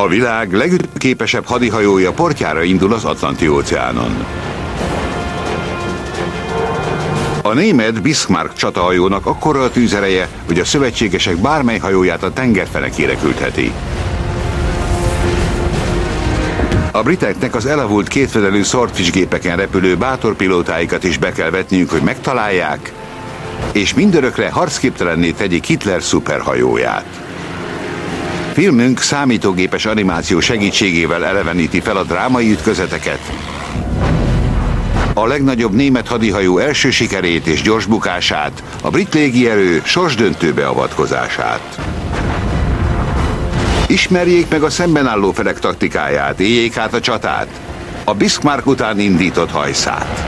A világ legütőképesebb hadihajója portjára indul az Atlanti-óceánon. A német Bismarck csatahajónak akkora a tűzereje, hogy a szövetségesek bármely hajóját a tengerfenekére küldheti. A briteknek az elavult kétfedelű Swordfish gépeken repülő bátor pilótáikat is be kell vetniük, hogy megtalálják, és mindörökre harcképtelenné tegyék Hitler szuperhajóját. Filmünk számítógépes animáció segítségével eleveníti fel a drámai ütközeteket, a legnagyobb német hadihajó első sikerét és gyors bukását, a brit légierő sorsdöntő beavatkozását. Ismerjék meg a szemben álló felek taktikáját, éljék át a csatát, a Bismarck után indított hajszát.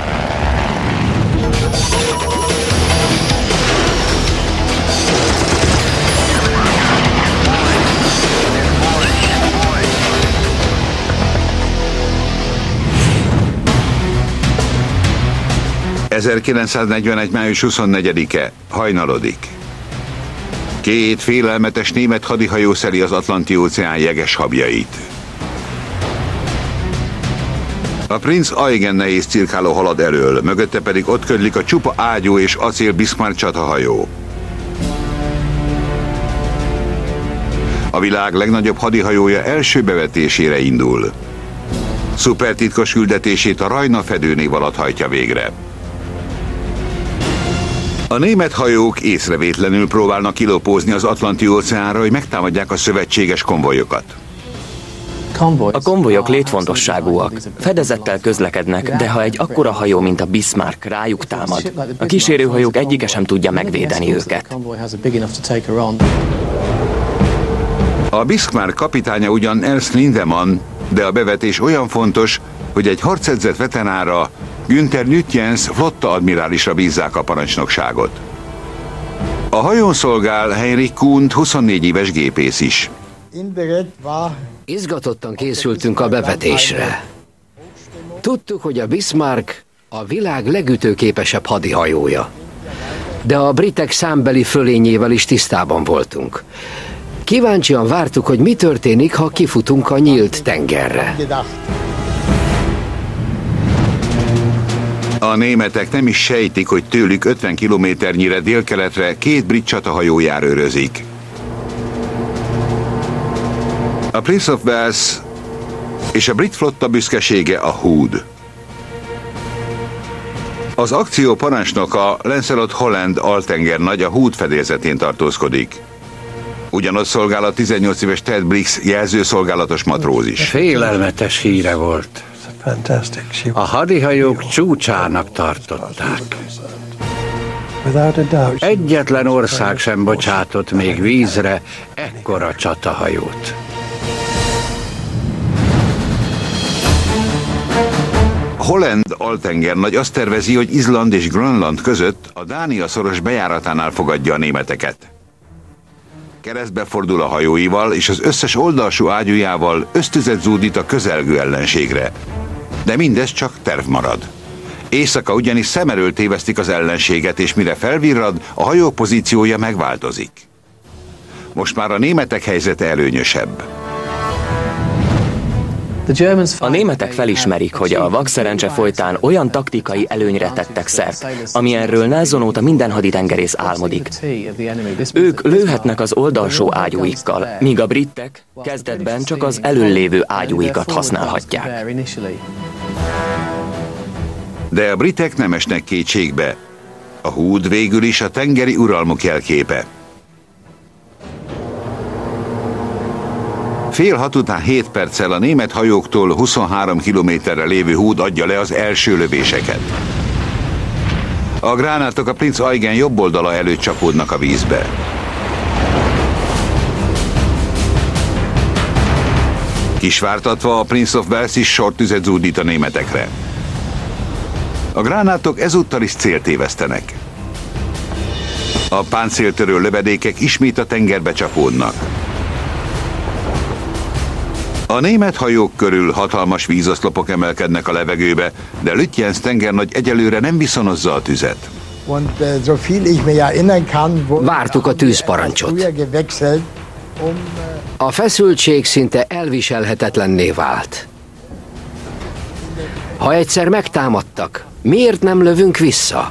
...1941. május 24-e, hajnalodik. Két félelmetes német hadihajó szeli az Atlanti-óceán jeges habjait. A Prinz Eugen nehéz cirkáló halad elől, mögötte pedig ott ködlik a csupa ágyú és acél Bismarck csatahajó. A világ legnagyobb hadihajója első bevetésére indul. Szupertitkos küldetését a Rajna fedőnév alatt hajtja végre. A német hajók észrevétlenül próbálnak kilopózni az Atlanti-óceánra, hogy megtámadják a szövetséges konvojokat. A konvojok létfontosságúak, fedezettel közlekednek, de ha egy akkora hajó, mint a Bismarck rájuk támad, a kísérőhajók egyike sem tudja megvédeni őket. A Bismarck kapitánya ugyan Ernst Lindemann, de a bevetés olyan fontos, hogy egy harcedzett veterára, Günther Nütjens flotta admirálisra bízzák a parancsnokságot. A hajón szolgál Heinrich Kund, 24 éves gépész is. Izgatottan készültünk a bevetésre. Tudtuk, hogy a Bismarck a világ legütőképesebb hadihajója. De a britek számbeli fölényével is tisztában voltunk. Kíváncsian vártuk, hogy mi történik, ha kifutunk a nyílt tengerre. A németek nem is sejtik, hogy tőlük 50 kilométernyire délkeletre két brit csatahajó járőrözik. A Prince of Wales és a brit flotta büszkesége a Hood. Az akció parancsnoka Lancelot Holland altengernagy a Hood fedélzetén tartózkodik. Ugyanott szolgál a 18 éves Ted Briggs jelzőszolgálatos matróz is. Félelmetes híre volt. A hadihajók csúcsának tartották. Egyetlen ország sem bocsátott még vízre ekkora csatahajót. Holland altengernagy azt tervezi, hogy Izland és Grönland között a Dánia-szoros bejáratánál fogadja a németeket. Keresztbe fordul a hajóival, és az összes oldalsó ágyújával ösztözet zúdít a közelgő ellenségre. De mindez csak terv marad. Éjszaka ugyanis szem elől tévesztik az ellenséget, és mire felvirrad, a hajó pozíciója megváltozik. Most már a németek helyzete előnyösebb. A németek felismerik, hogy a vakszerencse folytán olyan taktikai előnyre tettek szert, amilyenről Nelson óta minden haditengerész álmodik. Ők lőhetnek az oldalsó ágyúikkal, míg a britek kezdetben csak az elöllévő ágyúikat használhatják. De a britek nem esnek kétségbe. A Hood végül is a tengeri uralmuk jelképe. Fél 6 után 7 perccel a német hajóktól 23 kilométerre lévő Hood adja le az első lövéseket. A gránátok a Prinz Eugen jobb oldala előtt csapódnak a vízbe. Kisvártatva a Prince of Wales is sortüzet zúdít a németekre. A gránátok ezúttal is célt tévesztenek. A páncéltörő lövedékek ismét a tengerbe csapódnak. A német hajók körül hatalmas vízoszlopok emelkednek a levegőbe, de Lütjens tengernagy egyelőre nem viszonozza a tüzet. Vártuk a tűzparancsot. A feszültség szinte elviselhetetlenné vált. Ha egyszer megtámadtak, miért nem lövünk vissza?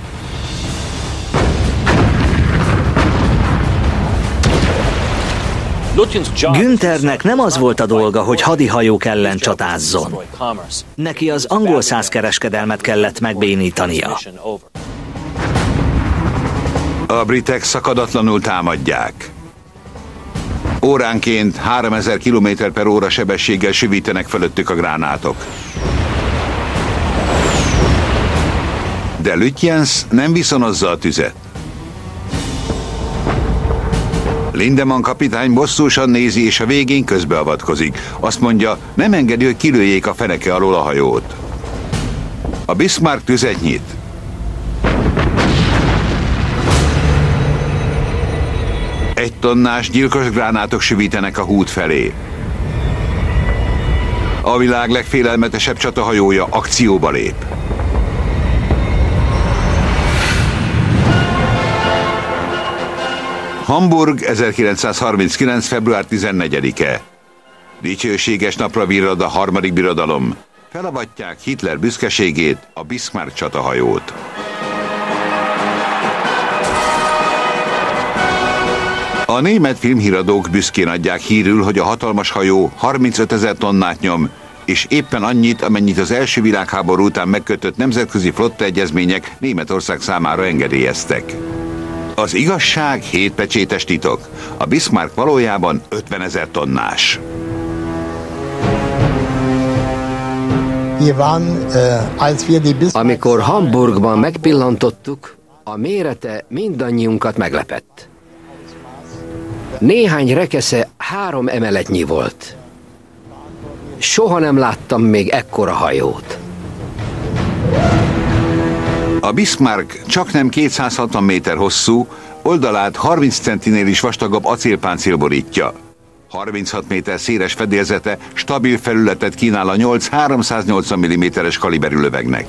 Günthernek nem az volt a dolga, hogy hadihajók ellen csatázzon. Neki az angol-szász kereskedelmet kellett megbénítania. A britek szakadatlanul támadják. Óránként 3000 km/h sebességgel süvítenek fölöttük a gránátok. De Lutyens nem viszonozza a tüzet. Lindemann kapitány bosszúsan nézi, és a végén közbeavatkozik. Azt mondja, nem engedi, hogy kilőjék a feneke alól a hajót. A Bismarck tüzet nyit. Egy tonnás gyilkos gránátok süvítenek a Hood felé. A világ legfélelmetesebb csatahajója akcióba lép. Hamburg, 1939. február 14-e. Dicsőséges napra virrad a harmadik birodalom. Felavatják Hitler büszkeségét, a Bismarck csatahajót. A német filmhíradók büszkén adják hírül, hogy a hatalmas hajó 35 000 tonnát nyom, és éppen annyit, amennyit az első világháború után megkötött nemzetközi flottaegyezmények Németország számára engedélyeztek. Az igazság 7 pecsétes titok. A Bismarck valójában 50 000 tonnás. Amikor Hamburgban megpillantottuk, a mérete mindannyiunkat meglepett. Néhány rekesze 3 emeletnyi volt. Soha nem láttam még ekkora hajót. A Bismarck csaknem 260 méter hosszú, oldalát 30 centinél is vastagabb acélpáncél borítja. 36 méter széles fedélzete stabil felületet kínál a 8 380 mm-es kaliberű lövegnek.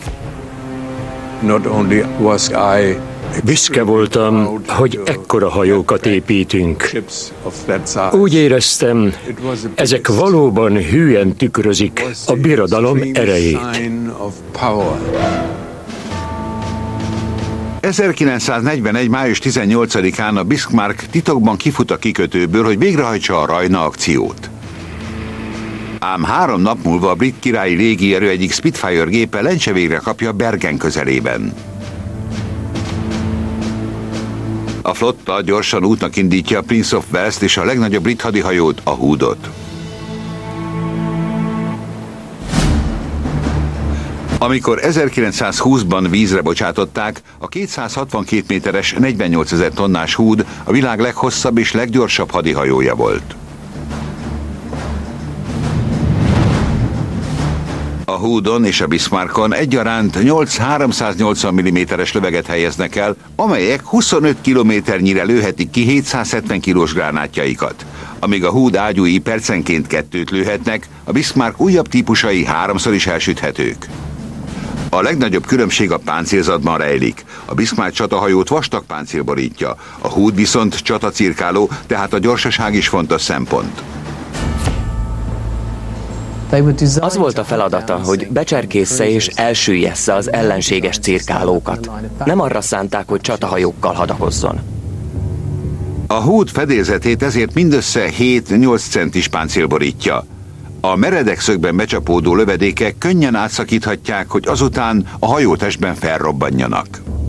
Büszke voltam, hogy ekkora hajókat építünk. Úgy éreztem, ezek valóban hűen tükrözik a birodalom erejét. 1941. május 18-án a Bismarck titokban kifut a kikötőből, hogy végrehajtsa a Rajna akciót. Ám 3 nap múlva a brit királyi légierő egyik Spitfire gépe lencsevégre kapja Bergen közelében. A flotta gyorsan útnak indítja a Prince of Wales-t és a legnagyobb brit hadihajót, a Hoodot. Amikor 1920-ban vízre bocsátották, a 262 méteres, 48 000 tonnás Hood a világ leghosszabb és leggyorsabb hadihajója volt. A Hoodon és a Bismarckon egyaránt 8 380 mm-es löveget helyeznek el, amelyek 25 kilométernyire lőhetik ki 770 kilós gránátjaikat. Amíg a Hood ágyúi percenként 2-t lőhetnek, a Bismarck újabb típusai 3-szor is elsüthetők. A legnagyobb különbség a páncélzatban rejlik. A Bismarck csatahajót vastag páncél borítja, a Hood viszont csatacirkáló, tehát a gyorsaság is fontos szempont. Az volt a feladata, hogy becserkészze és elsüllyessze az ellenséges cirkálókat. Nem arra szánták, hogy csatahajókkal hadakozzon. A Hood fedélzetét ezért mindössze 7-8 centis páncél borítja. A meredek szögben becsapódó lövedékek könnyen átszakíthatják, hogy azután a hajótestben felrobbanjanak.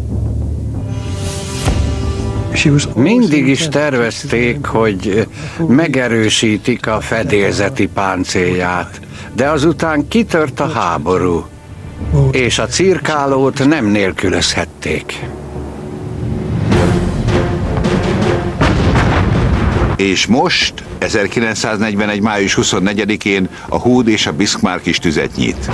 Mindig is tervezték, hogy megerősítik a fedélzeti páncélját, de azután kitört a háború, és a cirkálót nem nélkülözhették. És most, 1941. május 24-én a Hood és a Bismarck is tüzet nyit.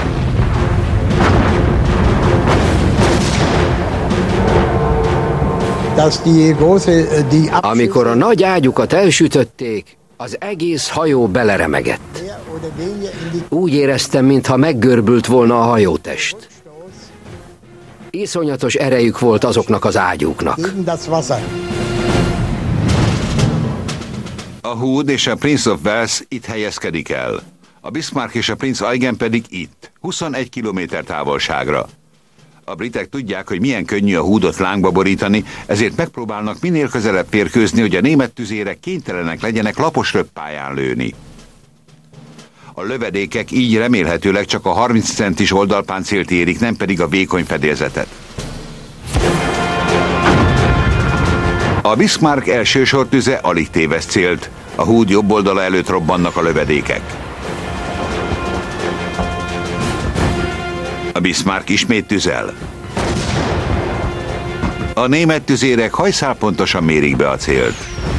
Amikor a nagy ágyukat elsütötték, az egész hajó beleremegett. Úgy éreztem, mintha meggörbült volna a hajótest. Iszonyatos erejük volt azoknak az ágyúknak. A Hood és a Prince of Wales itt helyezkedik el. A Bismarck és a Prince Eugen pedig itt, 21 kilométer távolságra. A britek tudják, hogy milyen könnyű a Hoodot lángba borítani, ezért megpróbálnak minél közelebb férkőzni, hogy a német tüzérek kénytelenek legyenek lapos röppályán lőni. A lövedékek így remélhetőleg csak a 30 centis oldalpáncélt érik, nem pedig a vékony fedélzetet. A Bismarck első sortüze alig téveszt célt, a Hood jobb oldala előtt robbannak a lövedékek. A Bismarck ismét tüzel. A német tüzérek hajszálpontosan mérik be a célt.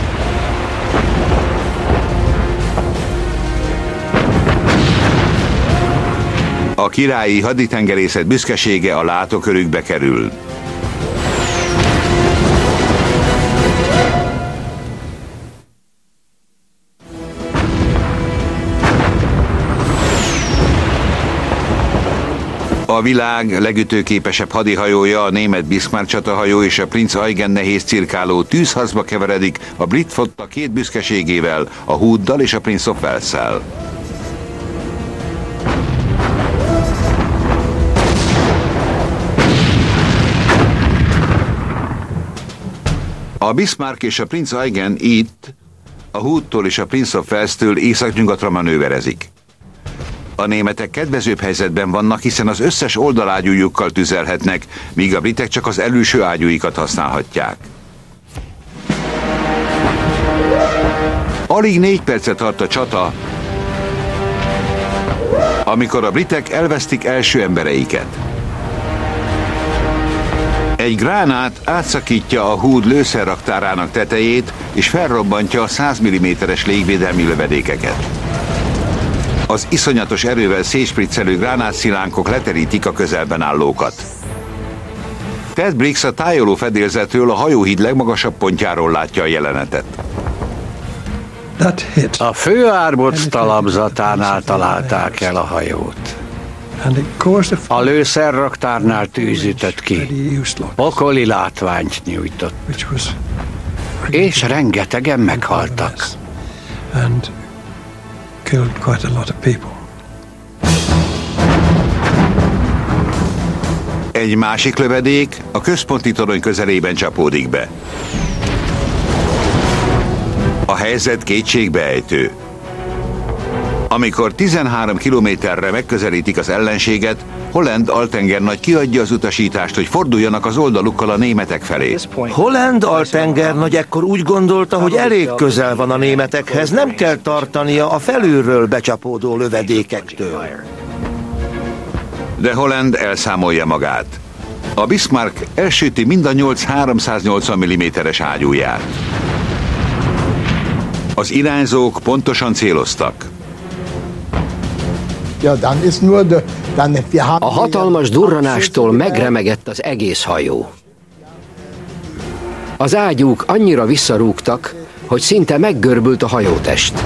A királyi haditengerészet büszkesége a látókörükbe kerül. A világ legütőképesebb hadihajója, a német Bismarck csatahajó és a Prince Eugen nehéz cirkáló tűzharcba keveredik a brit flotta két büszkeségével, a Hooddal és a Prince of Wales-szel. A Bismarck és a Prince Eugen itt, a Hoodtól és a Prince of Wales-től északnyugatra manőverezik. A németek kedvezőbb helyzetben vannak, hiszen az összes oldalágyújukkal tüzelhetnek, míg a britek csak az előső ágyúikat használhatják. Alig 4 percet tart a csata, amikor a britek elvesztik első embereiket. Egy gránát átszakítja a Hood lőszerraktárának tetejét, és felrobbantja a 100 mm-es légvédelmi lövedékeket. Az iszonyatos erővel szétspriccelő gránátszilánkok leterítik a közelben állókat. Ted Briggs a tájoló fedélzetről, a hajóhíd legmagasabb pontjáról látja a jelenetet. A főárbóc talapzatánál találták el a hajót. A lőszerraktárnál tűzütött ki. Pokoli látványt nyújtott. És rengetegen meghaltak. Egy másik lövedék a központi torony közelében csapódik be. A helyzet kétségbeejtő. Amikor 13 kilométerre megközelítik az ellenséget, Holland altengernagy kiadja az utasítást, hogy forduljanak az oldalukkal a németek felé. Holland altengernagy ekkor úgy gondolta, hogy elég közel van a németekhez, nem kell tartania a felülről becsapódó lövedékektől. De Holland elszámolja magát. A Bismarck elsüti mind a 8 380 mm-es ágyúját. Az irányzók pontosan céloztak. A hatalmas durranástól megremegett az egész hajó. Az ágyúk annyira visszarúgtak, hogy szinte meggörbült a hajótest.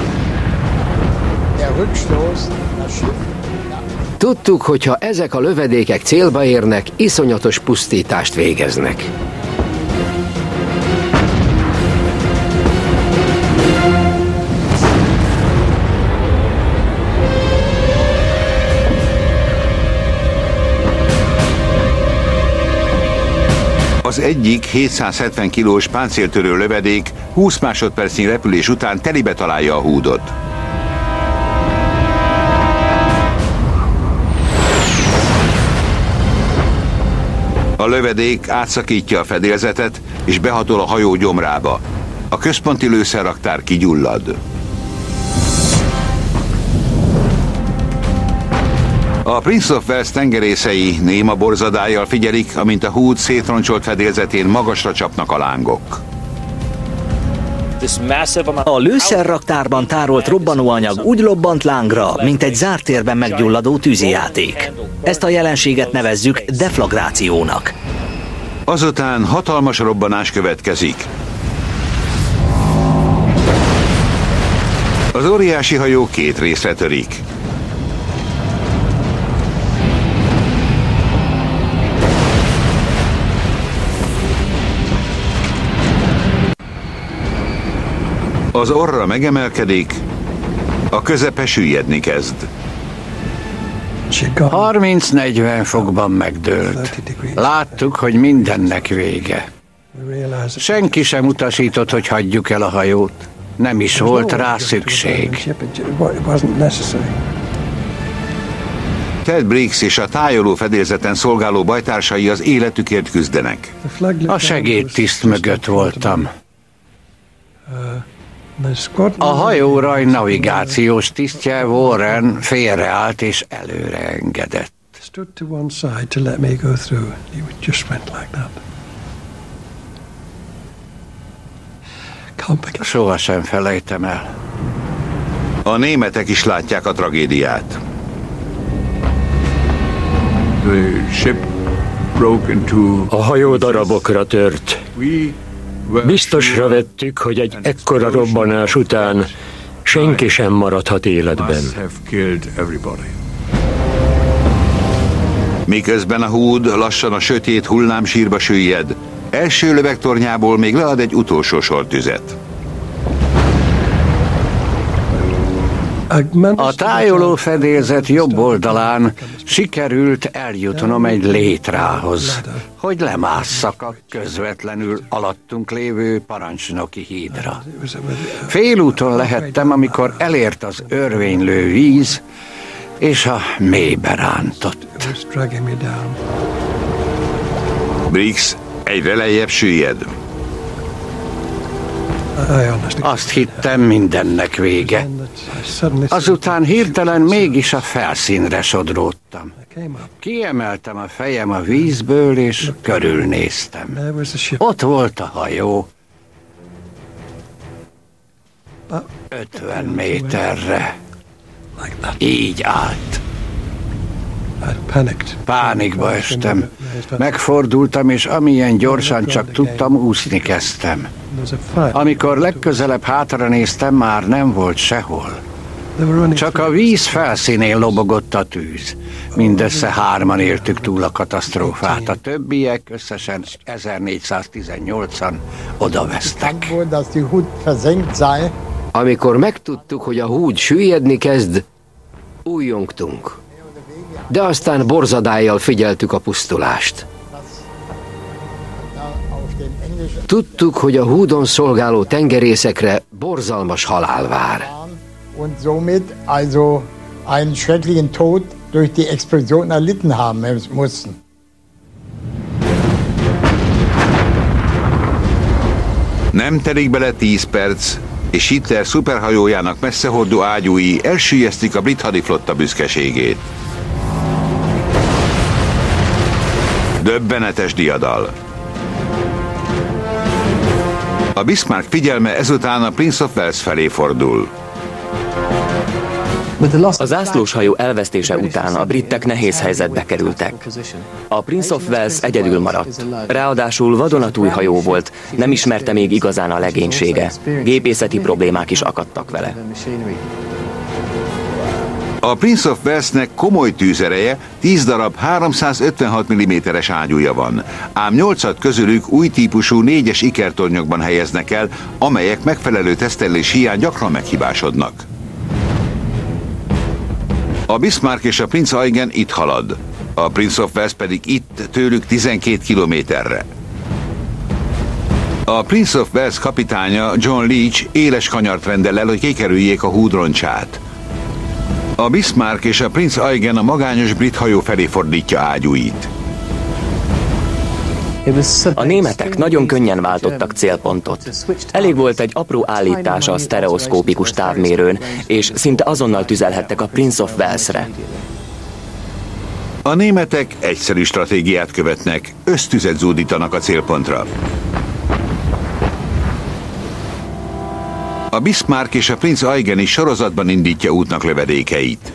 Tudtuk, hogy ha ezek a lövedékek célba érnek, iszonyatos pusztítást végeznek. Az egyik 770 kilós páncéltörő lövedék 20 másodpercnyi repülés után telibe találja a Hoodot. A lövedék átszakítja a fedélzetet és behatol a hajó gyomrába. A központi lőszerraktár kigyullad. A Prince of Wales tengerészei néma borzadályjal figyelik, amint a Hood szétroncsolt fedélzetén magasra csapnak a lángok. A lőszerraktárban tárolt robbanóanyag úgy lobbant lángra, mint egy zárt térben meggyulladó tűzijáték. Ezt a jelenséget nevezzük deflagrációnak. Azután hatalmas robbanás következik. Az óriási hajó két részre törik. Az orra megemelkedik, a közepe süllyedni kezd. 30-40 fokban megdőlt. Láttuk, hogy mindennek vége. Senki sem utasított, hogy hagyjuk el a hajót. Nem is volt rá szükség. Ted Briggs és a tájoló fedélzeten szolgáló bajtársai az életükért küzdenek. A segédtiszt mögött voltam. A hajó raj navigációs tisztje Warren félreállt és előre engedett. Sohasem felejtem el. A németek is látják a tragédiát. A hajó darabokra tört. Biztosra vettük, hogy egy ekkora robbanás után senki sem maradhat életben. Miközben a húd lassan a sötét hullámsírba süllyed, első lövegtornyából még lead egy utolsó sortüzet. A tájoló fedélzet jobb oldalán sikerült eljutnom egy létrához, hogy lemásszak a közvetlenül alattunk lévő parancsnoki hídra. Félúton lehettem, amikor elért az örvénylő víz, és a mélybe rántott. Briggs egyre lejjebb süllyed. Azt hittem, mindennek vége. Azután hirtelen mégis a felszínre sodródtam. Kiemeltem a fejem a vízből, és körülnéztem. Ott volt a hajó. 50 méterre. Így állt. Pánikba estem. Megfordultam, és amilyen gyorsan csak tudtam, úszni kezdtem. Amikor legközelebb hátra néztem, már nem volt sehol. Csak a víz felszínén lobogott a tűz. Mindössze 3-an éltük túl a katasztrófát. A többiek összesen 1418-an odavesztek. Amikor megtudtuk, hogy a húd süllyedni kezd, újjongtunk. De aztán borzadályjal figyeltük a pusztulást. Tudtuk, hogy a húdon szolgáló tengerészekre borzalmas halál vár. Und somit also einen schrecklichen Tod durch die Explosion erlitten haben mussten. Nem telik bele 10 perc, és Hitler szuperhajójának messzehordó ágyúi elsüllyesztik a brit hadiflotta büszkeségét. Döbbenetes diadal. A Bismarck figyelme ezután a Prince of Wales felé fordul. A zászlóshajó elvesztése után a britek nehéz helyzetbe kerültek. A Prince of Wales egyedül maradt. Ráadásul vadonatúj hajó volt, nem ismerte még igazán a legénysége. Gépészeti problémák is akadtak vele. A Prince of Walesnek komoly tűzereje, 10 darab 356 mm-es ágyúja van, ám 8-at közülük új típusú 4-es ikertornyokban helyeznek el, amelyek megfelelő tesztelés hiány gyakran meghibásodnak. A Bismarck és a Prince Eugen itt halad, a Prince of Wales pedig itt tőlük 12 kilométerre. A Prince of Wales kapitánya John Leach éles kanyart rendel el, hogy kikerüljék a húdroncsát. A Bismarck és a Prince Eugen a magányos brit hajó felé fordítja ágyúit. A németek nagyon könnyen váltottak célpontot. Elég volt egy apró állítás a sztereoszkópikus távmérőn, és szinte azonnal tüzelhettek a Prince of Walesre. A németek egyszerű stratégiát követnek, ösztüzet zúdítanak a célpontra. A Bismarck és a Prince Eugen is sorozatban indítja útnak lövedékeit.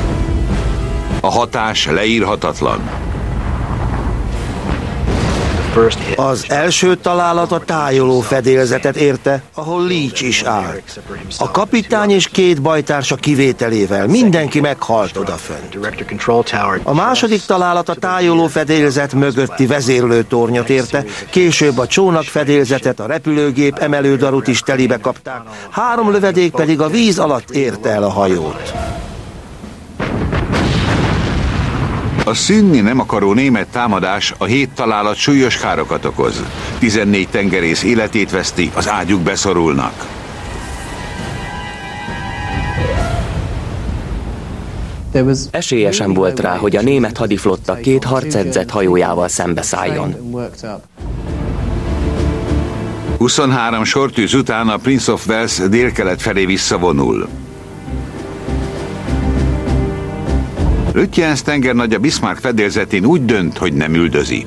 A hatás leírhatatlan. Az első találat a tájoló fedélzetet érte, ahol Leach is áll. A kapitány és 2 bajtársa kivételével mindenki meghalt odafönt. A második találat a tájoló fedélzet mögötti vezérlőtornyot érte, később a csónak fedélzetet, a repülőgép emelődarut is telibe kapták, 3 lövedék pedig a víz alatt érte el a hajót. A szűnni nem akaró német támadás a 7 találat súlyos károkat okoz. 14 tengerész életét veszti, az ágyuk beszorulnak. Esélye sem volt rá, hogy a német hadiflotta 2 harcedzett hajójával szembeszálljon. 23 sortűz után a Prince of Wales délkelet felé visszavonul. Lutyens tengernagy a Bismarck fedélzetén úgy dönt, hogy nem üldözi.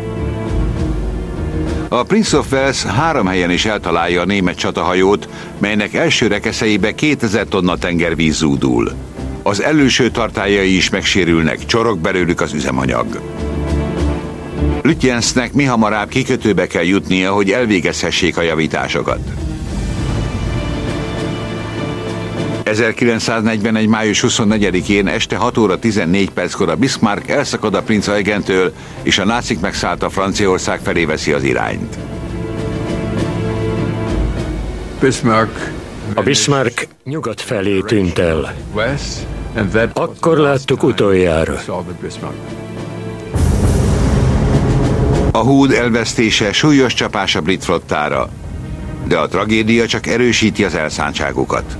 A Prince of Wales 3 helyen is eltalálja a német csatahajót, melynek első rekeszeibe 2000 tonna tengervíz zúdul. Az előső tartályai is megsérülnek, csorog belőlük az üzemanyag. Lutyensnek mihamarabb kikötőbe kell jutnia, hogy elvégezhessék a javításokat. 1941. május 24-én este 6 óra 14 perckor a Bismarck elszakad a Prinz Eugentől, és a nácik megszállta Franciaország felé veszi az irányt. A Bismarck nyugat felé tűnt el. Akkor láttuk utoljára. A Hood elvesztése súlyos csapás a brit flottára, de a tragédia csak erősíti az elszántságukat.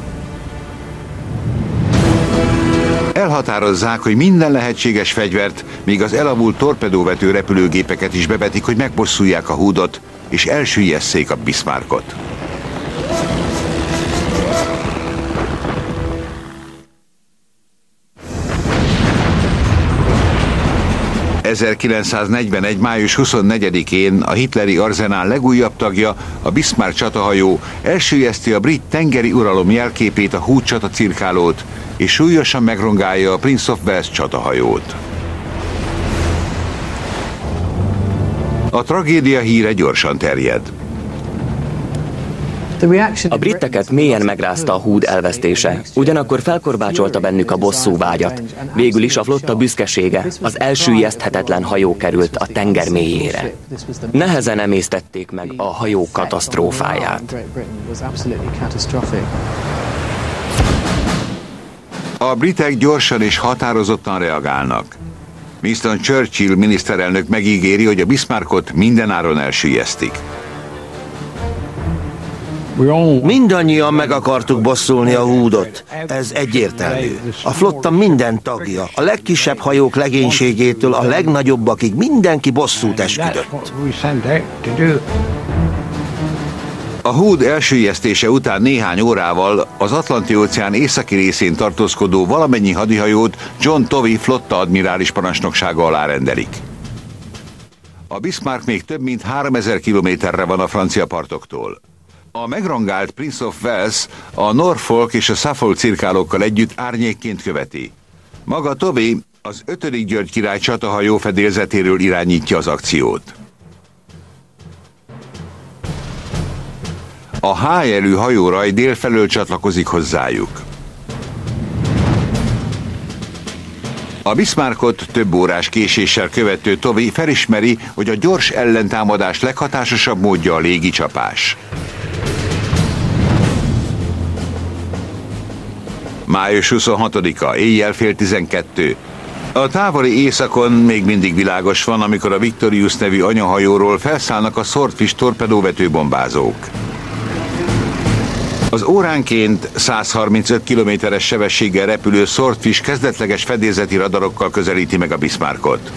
Elhatározzák, hogy minden lehetséges fegyvert, még az elavult torpedóvető repülőgépeket is bevetik, hogy megbosszulják a Hoodot, és elsüllyesszék a Bismarckot. ...1941. május 24-én a hitleri arzenál legújabb tagja, a Bismarck csatahajó elsüllyeszti a brit tengeri uralom jelképét, a Hood csatacirkálót, és súlyosan megrongálja a Prince of Wales csatahajót. A tragédia híre gyorsan terjed. A briteket mélyen megrázta a Hood elvesztése, ugyanakkor felkorbácsolta bennük a bosszú vágyat. Végül is a flotta büszkesége, az elsüllyeszthetetlen hajó került a tenger mélyére. Nehezen emésztették meg a hajó katasztrófáját. A britek gyorsan és határozottan reagálnak. Winston Churchill miniszterelnök megígéri, hogy a Bismarckot mindenáron elsüllyesztik. Mindannyian meg akartuk bosszulni a Hoodot. Ez egyértelmű. A flotta minden tagja, a legkisebb hajók legénységétől a legnagyobbakig mindenki bosszút esküdött. A Hood elsüllyesztése után néhány órával az Atlanti-óceán északi részén tartózkodó valamennyi hadihajót John Tovey flotta admirális parancsnoksága alá rendelik. A Bismarck még több mint 3000 kilométerre van a francia partoktól. A megrongált Prince of Wales a Norfolk és a Suffolk cirkálókkal együtt árnyékként követi. Maga Tovey az 5. György király csatahajó fedélzetéről irányítja az akciót. A H-jelű hajóraj délfelől csatlakozik hozzájuk. A Bismarckot több órás késéssel követő Tovey felismeri, hogy a gyors ellentámadás leghatásosabb módja a légicsapás. Május 26-a, éjjel fél 12. A távoli északon még mindig világos van, amikor a Victorious nevű anyahajóról felszállnak a Swordfish torpedóvető bombázók. Az óránként 135 kilométeres sebességgel repülő Swordfish kezdetleges fedélzeti radarokkal közelíti meg a Bismarckot.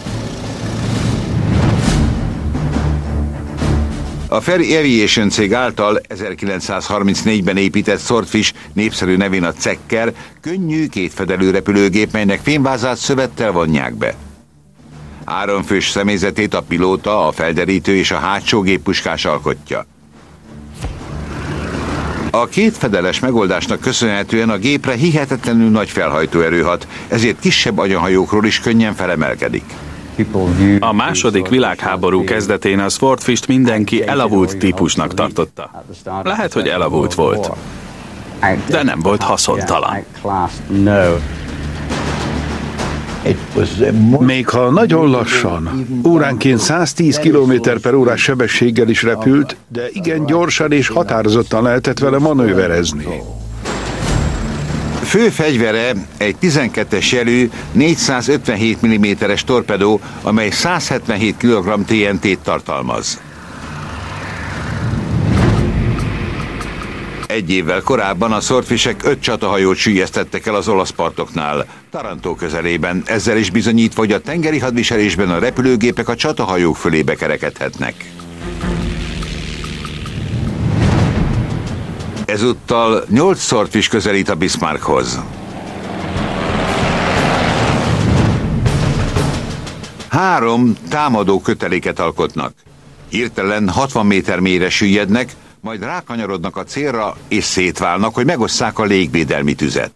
A Ferry Aviation cég által 1934-ben épített Swordfish, népszerű nevén a Checker, könnyű kétfedelű repülőgép, melynek fémvázát szövettel vonják be. 3 fős személyzetét a pilóta, a felderítő és a hátsó géppuskás alkotja. A kétfedeles megoldásnak köszönhetően a gépre hihetetlenül nagy felhajtóerő hat, ezért kisebb anyahajókról is könnyen felemelkedik. A második világháború kezdetén a Swordfish-t mindenki elavult típusnak tartotta. Lehet, hogy elavult volt, de nem volt haszontalan. Még ha nagyon lassan, óránként 110 km/h sebességgel is repült, de igen gyorsan és határozottan lehetett vele manőverezni. Fő fegyvere egy 12-es jelű 457 mm-es torpedó, amely 177 kg TNT-t tartalmaz. Egy évvel korábban a Swordfish-ek 5 csatahajót süllyesztettek el az olasz partoknál, Taranto közelében, ezzel is bizonyítva, hogy a tengeri hadviselésben a repülőgépek a csatahajók fölébe kerekedhetnek. Ezúttal 8 Swordfish közelít a Bismarckhoz. 3 támadó köteléket alkotnak. Hirtelen 60 méter mélyre süllyednek, majd rákanyarodnak a célra és szétválnak, hogy megosszák a légvédelmi tüzet.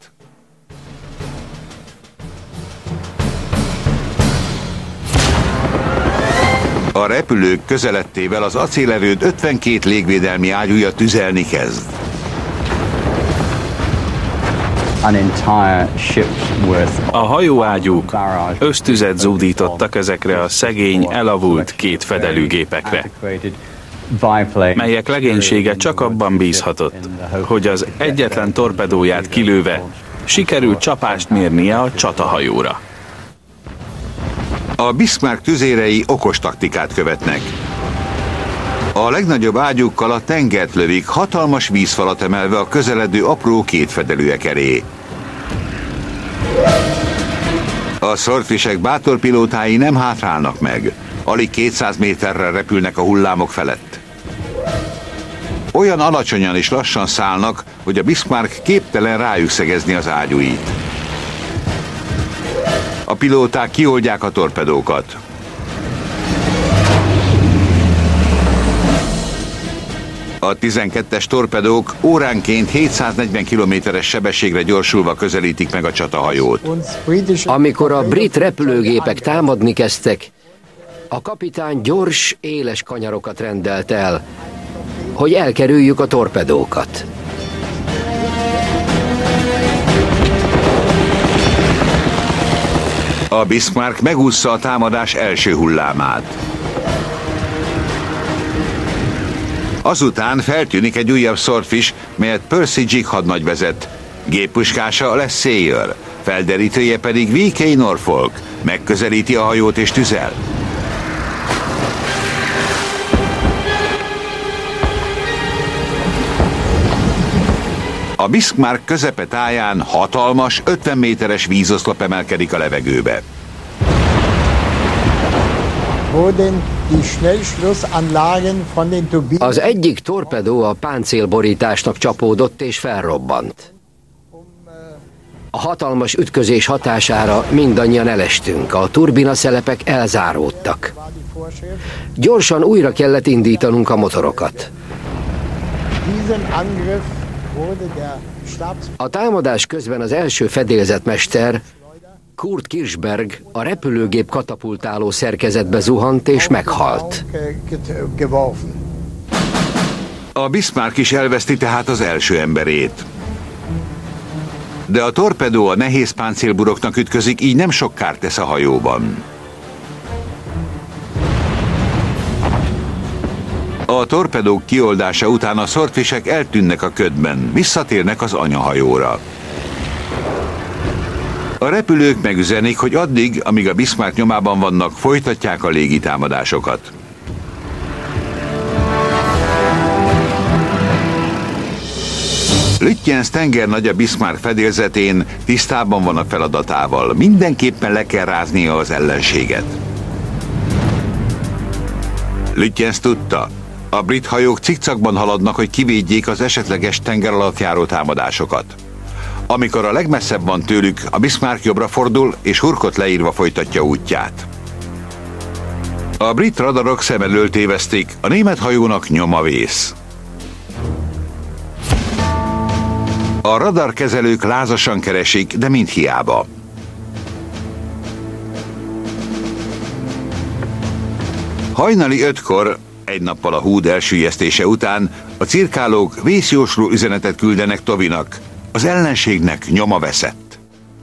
A repülők közelettével az acélerőd 52 légvédelmi ágyúja tüzelni kezd. A hajóágyúk ösztüzet zúdítottak ezekre a szegény, elavult két fedelőgépekre, melyek legénysége csak abban bízhatott, hogy az egyetlen torpedóját kilőve sikerült csapást mérnie a csatahajóra. A Bismarck tüzérei okos taktikát követnek. A legnagyobb ágyúkkal a tengert lövik, hatalmas vízfalat emelve a közeledő apró kétfedelőek elé. A Swordfish-ek bátor pilótái nem hátrálnak meg. Alig 200 méterre repülnek a hullámok felett. Olyan alacsonyan és lassan szállnak, hogy a Bismarck képtelen rájuk szegezni az ágyúit. A pilóták kioldják a torpedókat. A 12-es torpedók óránként 740 km/s sebességre gyorsulva közelítik meg a csatahajót. Amikor a brit repülőgépek támadni kezdtek, a kapitány gyors, éles kanyarokat rendelt el, hogy elkerüljük a torpedókat. A Bismarck megúszza a támadás első hullámát. Azután feltűnik egy újabb Swordfish, melyet Percy Gigg hadnagy vezet. Géppuskása lesz Sayer, felderítője pedig V.K. Norfolk. Megközelíti a hajót és tüzel. A Bismarck közepe táján hatalmas, 50 méteres vízoszlop emelkedik a levegőbe. Az egyik torpedó a páncélborításnak csapódott és felrobbant. A hatalmas ütközés hatására mindannyian elestünk, a turbinaszelepek elzáródtak. Gyorsan újra kellett indítanunk a motorokat. A támadás közben az első fedélzetmester, Kurt Kirchberg, a repülőgép katapultáló szerkezetbe zuhant és meghalt. A Bismarck is elveszti tehát az első emberét. De a torpedó a nehéz páncélburoknak ütközik, így nem sok kárt tesz a hajóban. A torpedók kioldása után a Swordfish-ek eltűnnek a ködben, visszatérnek az anyahajóra. A repülők megüzenik, hogy addig, amíg a Bismarck nyomában vannak, folytatják a légitámadásokat. Lütjens tengernagy a Bismarck fedélzetén tisztában van a feladatával. Mindenképpen le kell ráznia az ellenséget. Lütjens tudta, a brit hajók cikcakban haladnak, hogy kivédjék az esetleges tenger alatt járó támadásokat. Amikor a legmesszebb van tőlük, a Bismarck jobbra fordul, és hurkot leírva folytatja útját. A brit radarok szem elől tévesztik, a német hajónak nyoma vész. A radarkezelők lázasan keresik, de mind hiába. Hajnali 5-kor, egy nappal a húd elsüllyesztése után a cirkálók vészjósló üzenetet küldenek Tovinak. Az ellenségnek nyoma veszett.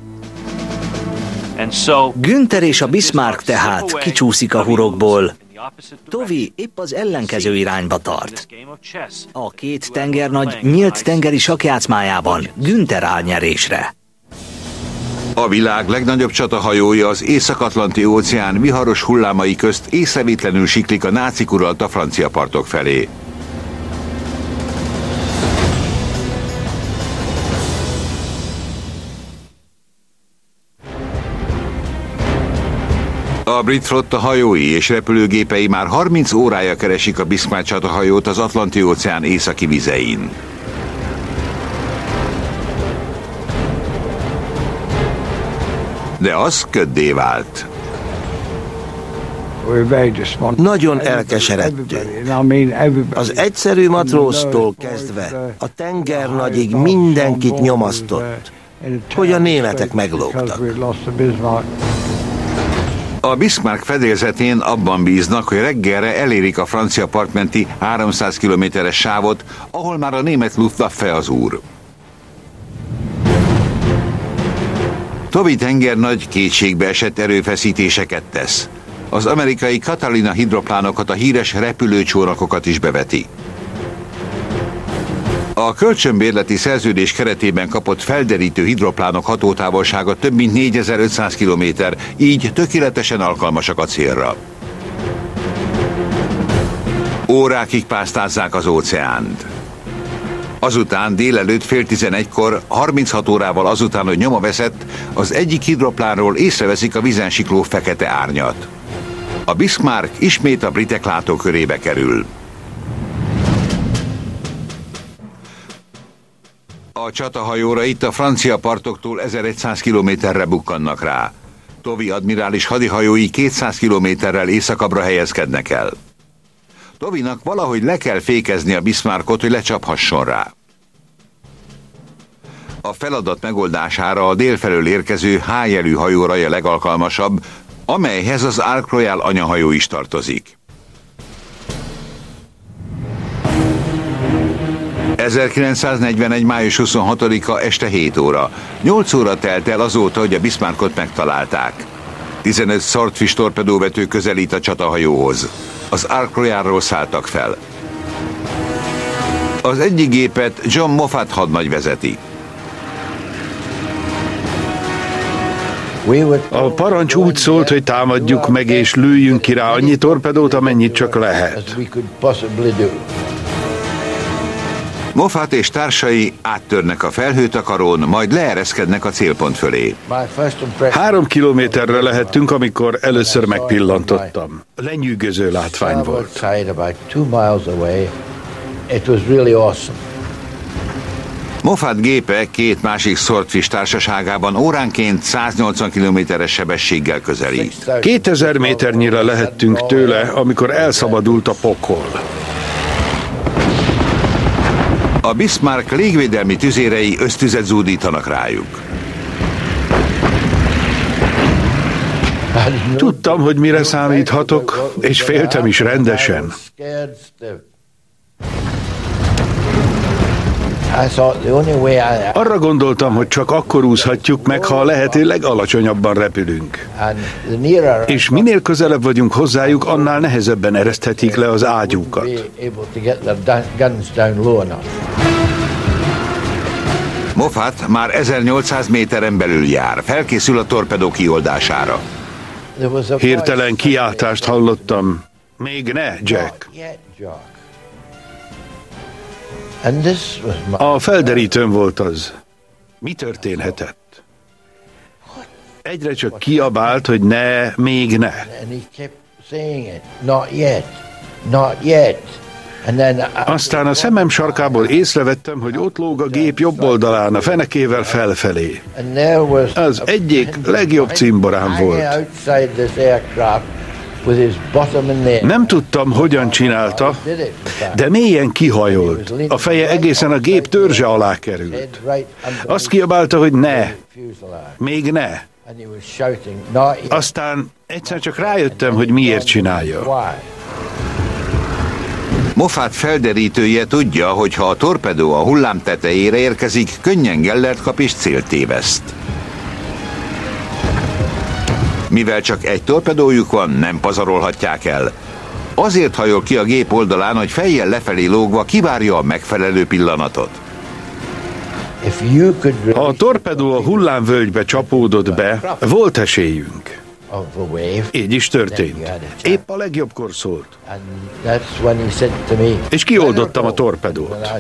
Günther és a Bismarck tehát kicsúszik a hurokból. Tovi épp az ellenkező irányba tart. A két tengernagy nyílt tengeri sakkjátszmájában Günther áll nyerésre. A világ legnagyobb csatahajója az Észak-Atlanti óceán viharos hullámai közt észrevétlenül siklik a nácik uralta francia partok felé. A brit flotta hajói és repülőgépei már 30 órája keresik a Bismarck csatahajót az Atlanti-óceán északi vizein. De az köddé vált. Nagyon elkeseredtünk. Az egyszerű matróztól kezdve a tengernagyig mindenkit nyomasztott, hogy a németek meglógtak. A Bismarck fedélzetén abban bíznak, hogy reggelre elérik a francia partmenti 300 kilométeres sávot, ahol már a német Luftwaffe az úr. Tovi tengernagy kétségbeesett erőfeszítéseket tesz. Az amerikai Catalina hidroplánokat, a híres repülőcsónakokat is beveti. A kölcsönbérleti szerződés keretében kapott felderítő hidroplánok hatótávolsága több mint 4500 kilométer, így tökéletesen alkalmasak a célra. Órákig pásztázzák az óceánt. Azután délelőtt 10:30-kor, 36 órával azután, hogy nyoma veszett, az egyik hidroplánról észreveszik a vízen sikló fekete árnyat. A Bismarck ismét a britek látókörébe kerül. A csatahajóra itt a francia partoktól 1100 kilométerre bukkannak rá. Tovi admirális hadihajói 200 kilométerrel északabbra helyezkednek el. Tovinak valahogy le kell fékezni a Bismarckot, hogy lecsaphasson rá. A feladat megoldására a délfelől érkező H-jelű hajóraja legalkalmasabb, amelyhez az Ark Royal anyahajó is tartozik. 1941. május 26-a este 7 óra. 8 óra telt el azóta, hogy a Bismarckot megtalálták. 15 Swordfish torpedóvető közelít a csatahajóhoz. Az Ark Royalról szálltak fel. Az egyik gépet John Moffat hadnagy vezeti. A parancs úgy szólt, hogy támadjuk meg és lőjünk ki rá annyi torpedót, amennyit csak lehet. Moffat és társai áttörnek a felhőtakarón, majd leereszkednek a célpont fölé. 3 kilométerre lehettünk, amikor először megpillantottam. Lenyűgöző látvány volt. Moffat gépe két másik Swordfish társaságában óránként 180 kilométeres sebességgel közelít. 2000 méternyire lehettünk tőle, amikor elszabadult a pokol. A Bismarck légvédelmi tüzérei ösztüzet zúdítanak rájuk. Tudtam, hogy mire számíthatok, és féltem is rendesen. Arra gondoltam, hogy csak akkor úszhatjuk meg, ha a lehető legalacsonyabban repülünk. És minél közelebb vagyunk hozzájuk, annál nehezebben ereszthetik le az ágyúkat. Moffat már 1800 méteren belül jár, felkészül a torpedó kioldására. Hirtelen kiáltást hallottam. Még ne, Jack! A felderítőn volt az. Mi történhetett? Egyre csak kiabált, hogy ne, még ne. Aztán a szemem sarkából észrevettem, hogy ott lóg a gép jobb oldalán, a fenekével felfelé. Az egyik legjobb cimborám volt. Nem tudtam, hogyan csinálta, de mélyen kihajolt. A feje egészen a gép törzse alá került. Azt kiabálta, hogy ne, még ne. Aztán egyszer csak rájöttem, hogy miért csinálja. Moffat felderítője tudja, hogy ha a torpedó a hullám tetejére érkezik, könnyen gellert kap és célt téveszt. Mivel csak egy torpedójuk van, nem pazarolhatják el. Azért hajol ki a gép oldalán, hogy fejjel lefelé lógva kivárja a megfelelő pillanatot. Ha a torpedó a hullámvölgybe csapódott be, volt esélyünk. Így is történt. Épp a legjobbkor szólt. És kioldottam a torpedót.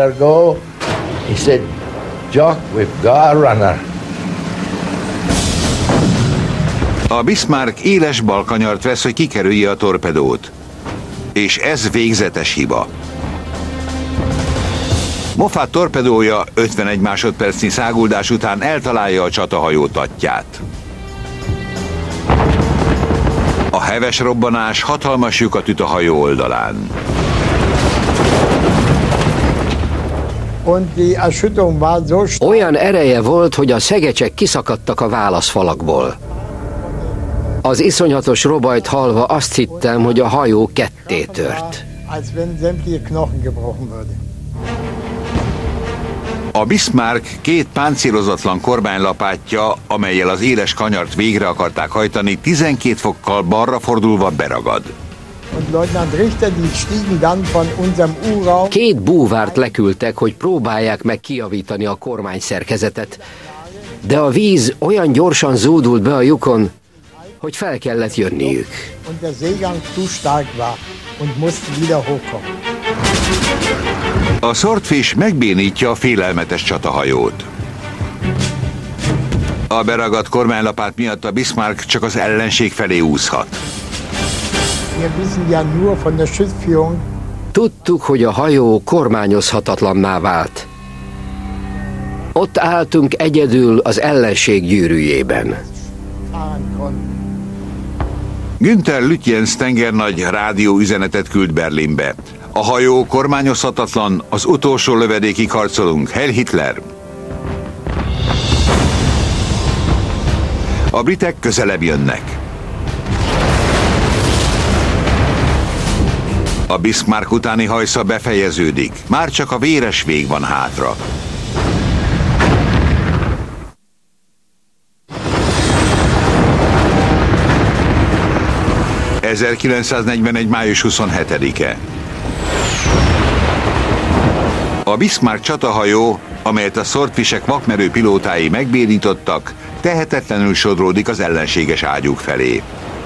A Bismarck éles balkanyart vesz, hogy kikerülje a torpedót. És ez végzetes hiba. Moffat torpedója 51 másodpercnyi száguldás után eltalálja a csatahajó tatját. A heves robbanás hatalmas lyukat üt a hajó oldalán. Olyan ereje volt, hogy a szegecsek kiszakadtak a válaszfalakból. Az iszonyatos robajt hallva azt hittem, hogy a hajó ketté tört. A Bismarck két páncélozatlan kormánylapátja, amellyel az éles kanyart végre akarták hajtani, 12 fokkal balra fordulva beragad. Két búvárt leküldtek, hogy próbálják meg kijavítani a kormányszerkezetet, de a víz olyan gyorsan zúdult be a lyukon, hogy fel kellett jönniük. A Swordfish megbénítja a félelmetes csatahajót. A beragadt kormánylapát miatt a Bismarck csak az ellenség felé úszhat. Tudtuk, hogy a hajó kormányozhatatlanná vált. Ott álltunk egyedül az ellenség gyűrűjében. Günther Lütjens tengernagy rádióüzenetet küld Berlinbe. A hajó kormányozhatatlan, az utolsó lövedékig harcolunk. Heil Hitler! A britek közelebb jönnek. A Bismarck utáni hajsza befejeződik. Már csak a véres vég van hátra. ...1941. május 27-e. A Bismarck csatahajó, amelyet a Swordfishek vakmerő pilótái megbénítottak, tehetetlenül sodródik az ellenséges ágyúk felé.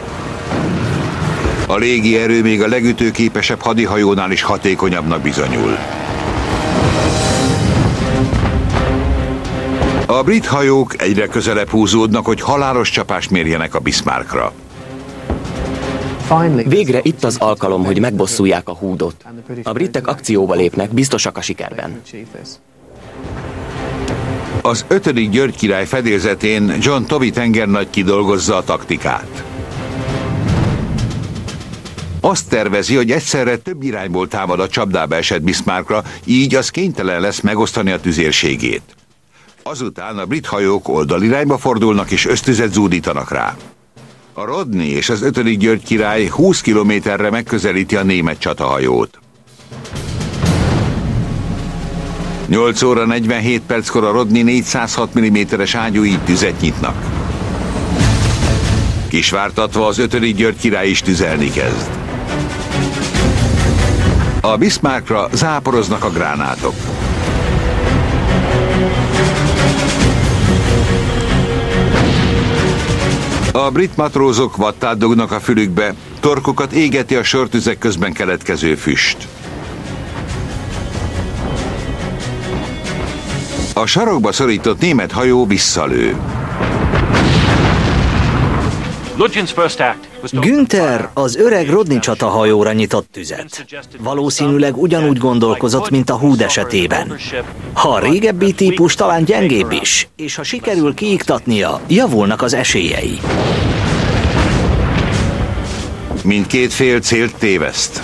A légierő még a legütőképesebb hadihajónál is hatékonyabbnak bizonyul. A brit hajók egyre közelebb húzódnak, hogy halálos csapást mérjenek a Bismarckra. Végre itt az alkalom, hogy megbosszulják a húdot. A britek akcióba lépnek, biztosak a sikerben. Az 5. György király fedélzetén John Tovey tengernagy kidolgozza a taktikát. Azt tervezi, hogy egyszerre több irányból támad a csapdába esett Bismarckra, így az kénytelen lesz megosztani a tüzérségét. Azután a brit hajók oldalirányba fordulnak és ösztüzet zúdítanak rá. A Rodney és az 5. György király 20 kilométerre megközelíti a német csatahajót. 8 óra 47 perckor a Rodney 406 mm-es ágyúi tüzet nyitnak. Kisvártatva az 5. György király is tüzelni kezd. A Bismarckra záporoznak a gránátok. A brit matrózok vattát dugnak a fülükbe, torkukat égeti a sortüzek közben keletkező füst. A sarokba szorított német hajó visszalő. Günther az öreg Rodney csatahajóra nyitott tüzet. Valószínűleg ugyanúgy gondolkozott, mint a Hood esetében. Ha a régebbi típus talán gyengébb is, és ha sikerül kiiktatnia, javulnak az esélyei. Mindkét fél célt téveszt.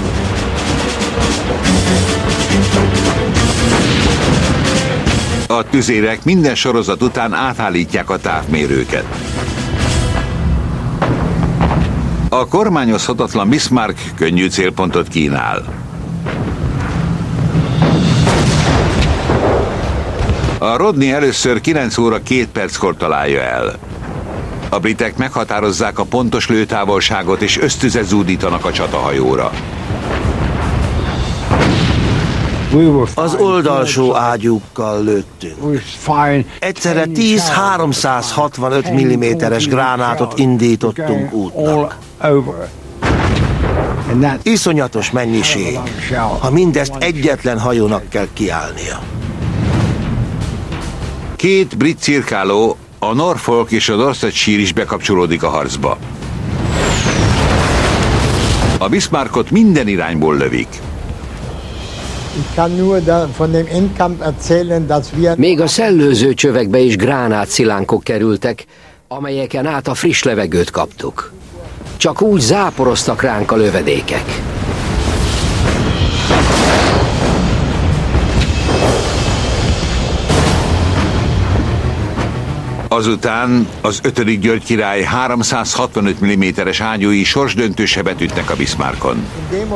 A tüzérek minden sorozat után átállítják a távmérőket. A kormányozhatatlan Bismarck könnyű célpontot kínál. A Rodney először 9 óra 2 perckor találja el. A britek meghatározzák a pontos lőtávolságot és ösztüzet zúdítanak a csatahajóra. Az oldalsó ágyúkkal lőttünk. Egyszerre 10 365 mm-es gránátot indítottunk útnak. Iszonyatos mennyiség, ha mindezt egyetlen hajónak kell kiállnia. 2 brit cirkáló, a Norfolk és a Dorsetshire is bekapcsolódik a harcba. A Bismarckot minden irányból lövik. Még a szellőző csövekbe is gránátszilánkok kerültek, amelyeken át a friss levegőt kaptuk. Csak úgy záporoztak ránk a lövedékek. Azután az 5. György király 365 mm-es ágyúi sorsdöntő sebet ütnek a Bismarckon.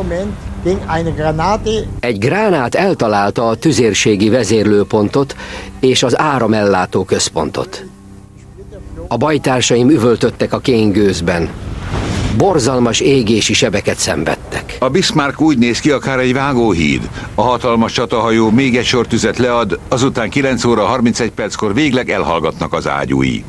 Egy gránát eltalálta a tüzérségi vezérlőpontot és az áramellátó központot. A bajtársaim üvöltöttek a kéngőzben. Borzalmas égési sebeket szenvedtek. A Bismarck úgy néz ki, akár egy vágóhíd. A hatalmas csatahajó még egy sor tüzet lead, azután 9 óra 31 perckor végleg elhallgatnak az ágyúi.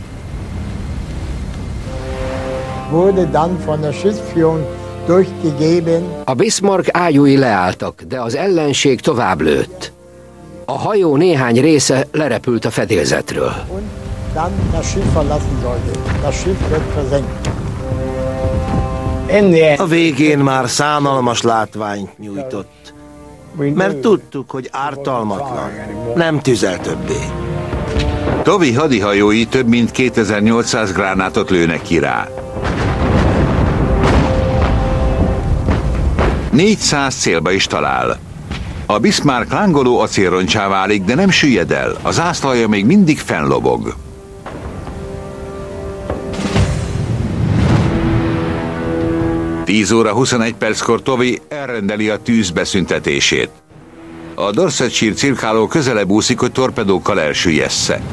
A Bismarck ágyúi leálltak, de az ellenség tovább lőtt. A hajó néhány része lerepült a fedélzetről. A végén már szánalmas látványt nyújtott, mert tudtuk, hogy ártalmatlan, nem tüzel többé. Tovey hadihajói több mint 2800 gránátot lőnek ki rá. 400 célba is talál. A Bismarck lángoló acélroncsá válik, de nem süllyed el, a zászlaja még mindig fennlobog. Tíz óra 21 perckor Tovey elrendeli a tűz beszüntetését. A Dorsetshire cirkáló közelebb úszik, hogy torpedókkal elsüllyessze.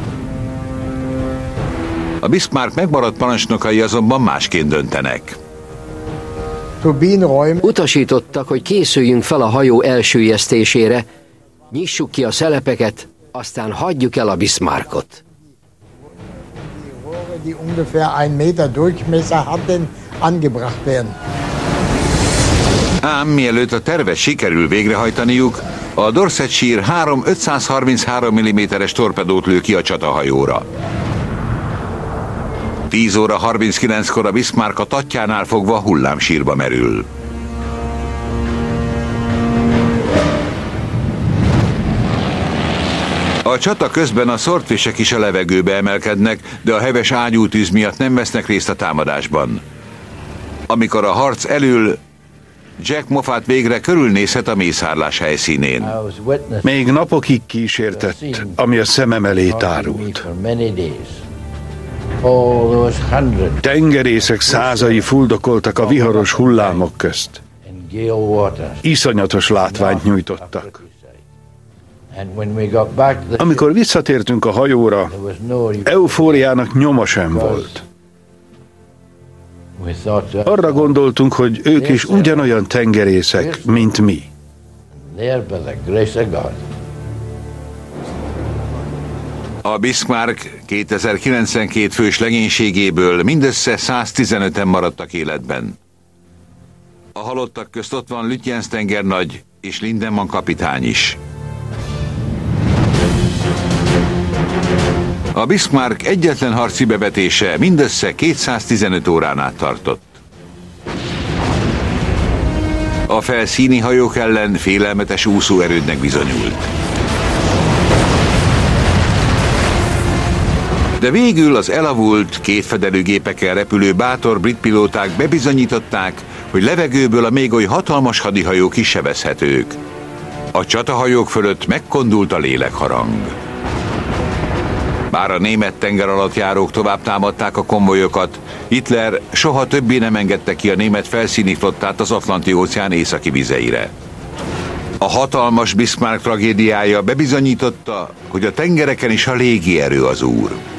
A Bismarck megmaradt parancsnokai azonban másként döntenek. Utasítottak, hogy készüljünk fel a hajó elsüllyesztésére, nyissuk ki a szelepeket, aztán hagyjuk el a Bismarckot. Ám mielőtt a tervet sikerül végrehajtaniuk, a Dorsetshire 3 533 mm-es torpedót lő ki a csatahajóra. 10 óra 39-kor a Bismarck a tatjánál fogva hullámsírba merül. A csata közben a Swordfishek is a levegőbe emelkednek, de a heves ágyútűz miatt nem vesznek részt a támadásban. Amikor a harc elül, Jack Moffat végre körülnézhet a mészárlás helyszínén. Még napokig kísértett, ami a szemem elé tárult. Tengerészek százai fuldokoltak a viharos hullámok közt. Iszonyatos látványt nyújtottak. Amikor visszatértünk a hajóra, eufóriának nyoma sem volt. Arra gondoltunk, hogy ők is ugyanolyan tengerészek, mint mi. A Bismarck 2092 fős legénységéből mindössze 115-en maradtak életben. A halottak közt ott van Lütjens tengernagy és Lindemann kapitány is. A Bismarck egyetlen harci bevetése mindössze 215 órán át tartott. A felszíni hajók ellen félelmetes úszóerődnek bizonyult. De végül az elavult, kétfedelőgépekkel repülő bátor brit pilóták bebizonyították, hogy levegőből a még oly hatalmas hadihajók is sebezhetők. A csatahajók fölött megkondult a lélekharang. Bár a német tengeralattjárók tovább támadták a konvojokat, Hitler soha többé nem engedte ki a német felszíni flottát az Atlanti-óceán északi vizeire. A hatalmas Bismarck tragédiája bebizonyította, hogy a tengereken is a légierő az úr.